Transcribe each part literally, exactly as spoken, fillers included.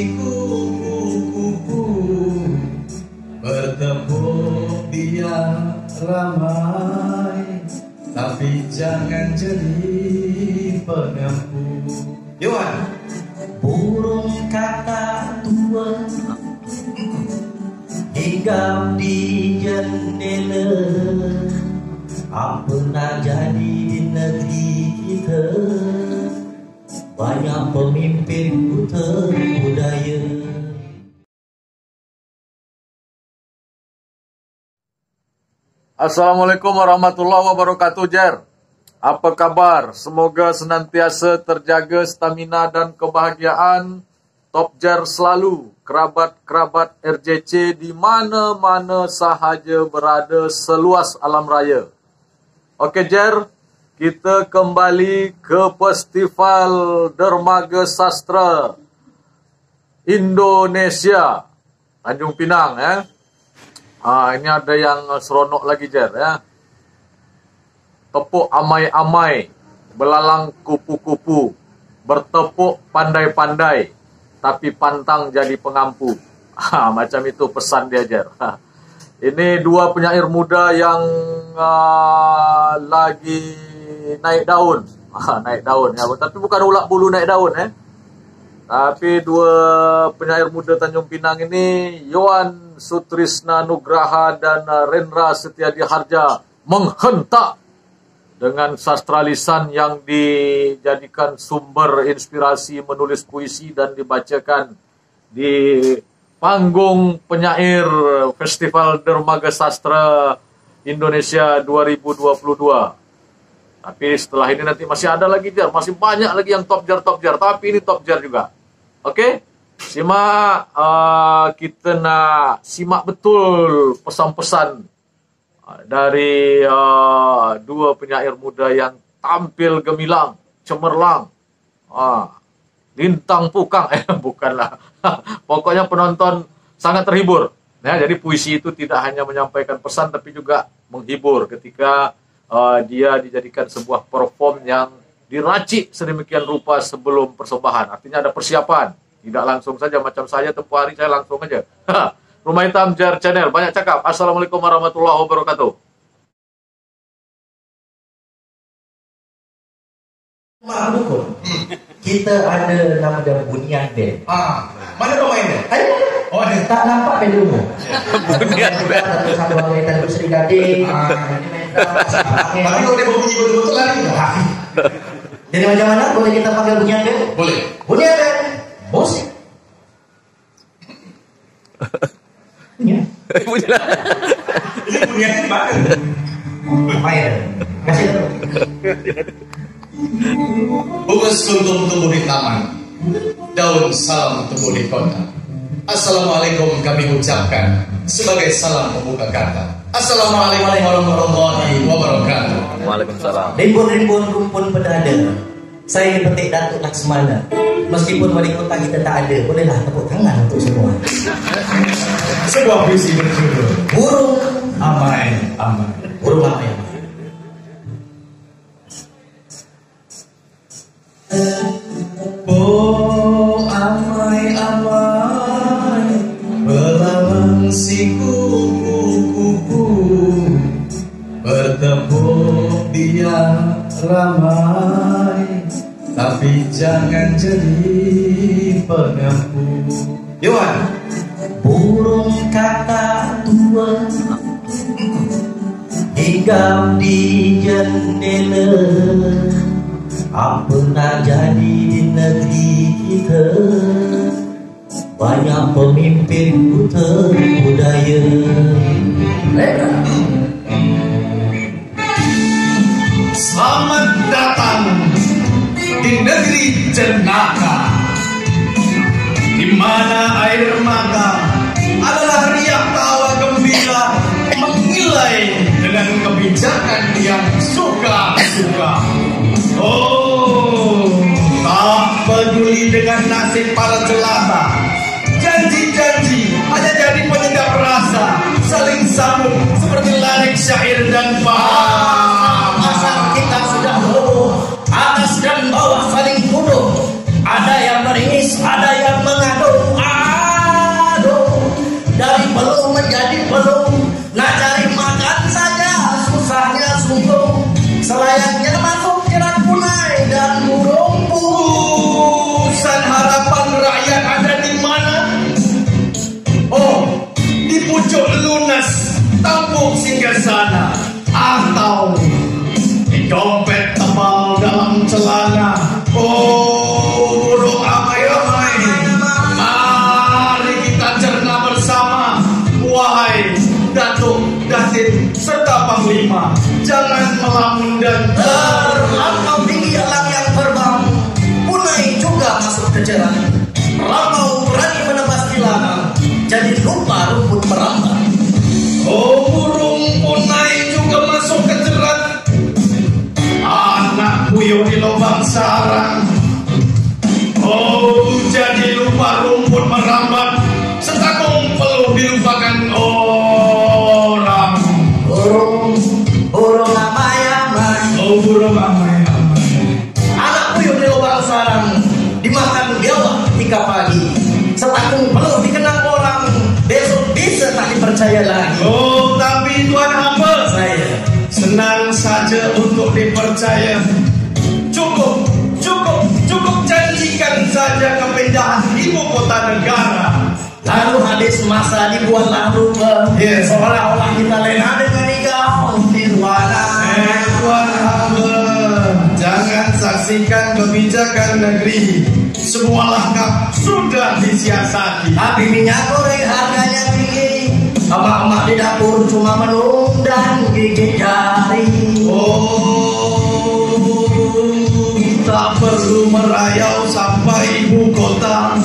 si kupu-kupu bertepuk biar ramai, tapi jangan jadi pengampu. Yohan, burung kakak tua hinggap di jendela, apa nak jadi di negeri kita, banyak pemimpin buta budaya. Assalamualaikum warahmatullahi wabarakatuh, Jer. Apa kabar? Semoga senantiasa terjaga stamina dan kebahagiaan. Top Jer selalu, kerabat-kerabat R J C di mana-mana sahaja berada seluas alam raya. Okey, Jer, kita kembali ke Festival Dermaga Sastra Indonesia Tanjung Pinang, eh. Ah, ini ada yang seronok lagi, Jer, ya. Tepuk amai-amai, belalang kupu-kupu, bertepuk pandai-pandai, tapi pantang jadi pengampu. Ha, macam itu pesan dia, Jer. Ha. Ini dua penyair muda yang uh, lagi naik daun. Ha, naik daun, ya. Tapi bukan ulak bulu naik daun, eh. Tapi dua penyair muda Tanjung Pinang ini, Yohan Sutrisna Nugraha dan Rendra Setiadi Harja, menghentak dengan sastra lisan yang dijadikan sumber inspirasi menulis puisi dan dibacakan di panggung penyair Festival Dermaga Sastra Indonesia dua ribu dua puluh dua. Tapi setelah ini nanti masih ada lagi, Jar, masih banyak lagi yang top jar top jar, tapi ini top jar juga. Oke, simak, uh, kita nak simak betul pesan-pesan dari uh, dua penyair muda yang tampil gemilang, cemerlang, uh, lintang pukang, eh bukanlah. Pokoknya penonton sangat terhibur. Ya, jadi puisi itu tidak hanya menyampaikan pesan, tapi juga menghibur ketika uh, dia dijadikan sebuah perform yang diracik sedemikian rupa sebelum persembahan. Artinya ada persiapan, tidak langsung saja macam saya tempoh hari saya langsung aja. Rumah Hitam Jar Channel, banyak cakap. Assalamualaikum warahmatullahi wabarakatuh. Maklum, hmm. Kita ada nama dia Bunian Band. Ah, mana pemainnya? Ada. Oh, ada. Tak nampak dari rumah. Bunian Band. Satu satu angkatan Sri Gading. Tapi kalau dia berbunyi betul-betul lari. Jadi macam mana? Boleh kita panggil Bunian Band? Boleh. Bunian Band. Musik. Punya. Punya. Ini punya sih banget. Main. Kasih tahu. Bunga sungguh tumbuh di taman, daun salam tumbuh di kota. Assalamualaikum kami ucapkan sebagai salam pembuka kata. Assalamualaikum warahmatullahi wabarakatuh. Waalaikumsalam. Rimbun-rimbun rumpun pedada, saya dipetik Datuk Laksmana. Meskipun wali kota kita tak ada, bolehlah tepuk tangan untuk semua. Sebuah puisi berjudul Burung Amai Amai. Burung amai amai. Oh amai amai, belalang si kupu-kupu bertepuk biar ramai, tapi jangan jadi pengampu. Yohan, burung kakak tua hinggap di jendela, apa nak jadi di negeri kita, banyak pemimpin buta budaya. Mereka selamat datang di negeri Jenaka, di mana air mata adalah riak tawa gembira mengilai dengan kebijakan yang suka-suka. Oh, tak peduli dengan nasib para jelata, janji-janji hanya jadi penyedap rasa, saling sambut seperti lirik syair dan bahasa. masa kita sudah roboh, atas dan bawah saling tuduh, ada yang meringis, ada yang mengadu, dalam celana. Oh, burung amai-amai, mari kita cerna bersama. Wahai Datuk, Datin, serta Panglima, jangan melamun dan terlampau tinggi alam yang terbang. Punai juga masuk ke jerat. Terlampau berani menebas ilana, jadi lupa rumput merambah. Oh, burung punai juga masuk ke jerat. Anak puyuh di lubang sarang. Oh, jadi lupa rumput merambat. Setakung peluh dilupakan orang. Burung, burung amai-amai. Oh, burung amai-amai. Anak puyuh di lubang sarang, dimakan biawak ketika pagi. Setakung peluh dikenang orang, besok bisa tak dipercaya lagi. Oh, tapi Tuan hamba Saya senang saja untuk dipercaya. Cukup, cukup, cukup janjikan saja kepindahan ibu kota negara. lalu habis masa dibuatlah rubah. Yes. Seolah-olah kita lena dengan ikau Nirwana. Eh, Tuan hamba, jangan saksikan kebijakan negeri. Semua langkah sudah disiasati. Tapi minyak goreng harganya tinggi. Emak-emak di dapur cuma menung dan gigit jari. Oh, tak perlu merayau sampai ibu kota.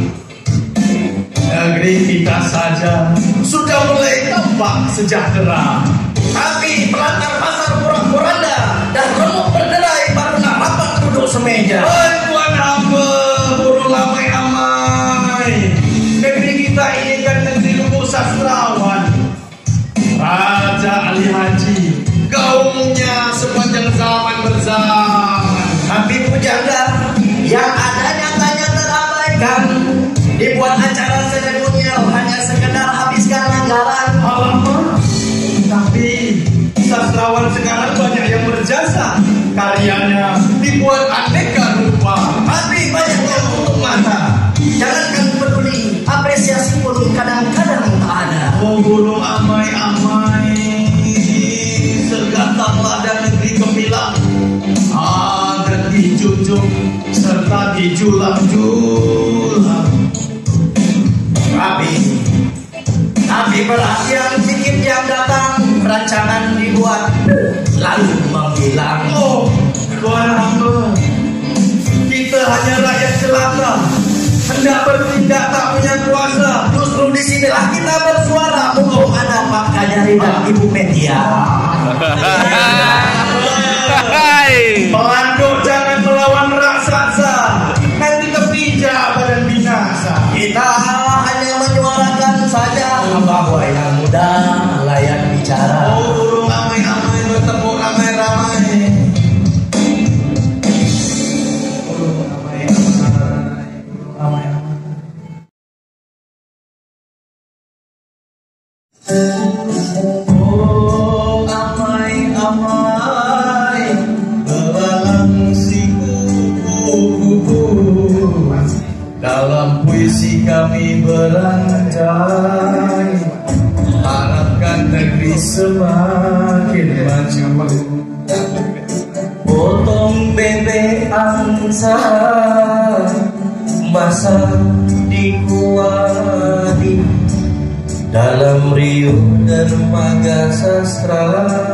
Negeri kita saja sudah mulai tampak sejahtera. Tapi pelantar pasar kurang-kuranda dan remuk berderai baru nak rapat duduk semeja. Hai Tuan hamba, burung amai-amai. Negeri kita ini kan negeri lumbung sastrawan. Raja Ali Haji, gaungnya sepanjang zaman berzaman. Tapi pujangga yang ada nyatanya terabaikan. Dibuat acara seremonial hanya sekedar habiskan anggaran. Alamak, tapi sastrawan sekarang banyak yang berjasa. Karyanya dibuat aneka rupa. Tapi banyak yang tutup mata. Jangankan peduli, apresiasi pun kadang-kadang tak ada. Oh, burung amai-amai, sergantanglah dan negeri gemilang. Agar dijunjung serta dijulang-julang. Tapi, tapi perhatian sedikit yang datang, rancangan dibuat lalu menghilang. Oh, Tuan hamba, kita hanya rakyat jelata, hendak bertindak tak punya kuasa. Justru di sinilah kita bersuara. Mumpung ada Pak Kajari dan Ibu Media. Pelanduk jangan melawan raksasa, nanti kepijak badan binasa. Kita hanya menyuarakan saja bahwa yang muda layak bicara. Oh, burung amai-amai bertemu ramai-ramai. Burung amai-amai, burung amai-amai. Oh, amai-amai, belalang si kupu-kupu. Dalam puisi kami berandai, harapkan negeri semakin maju. Potong bebek angsa basah dikuati dalam riuh dermaga sastra.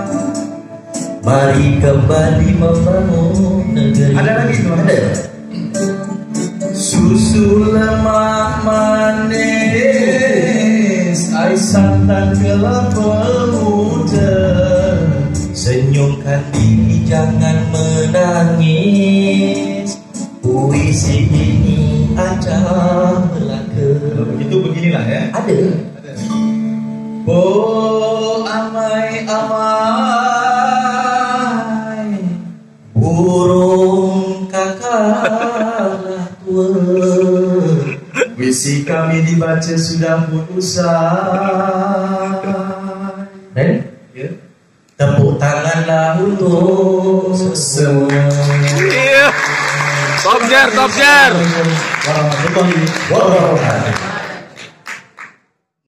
Mari kembali membangun negeri. Ada lagi tuh? Ada. Susu lemak manis, air santan kelapa muda. Senyumkan diri jangan menangis. Puisi ini acah belaka. Begitu beginilah ya. Ada. Oh, amai-amai, Burung kakaklah tua. puisi kami dibaca sudah pun usai. Dan Ya. tepuk tanganlah untuk semua. Iya. Top jar, top jar. Warahmatullahi wabarakatuh.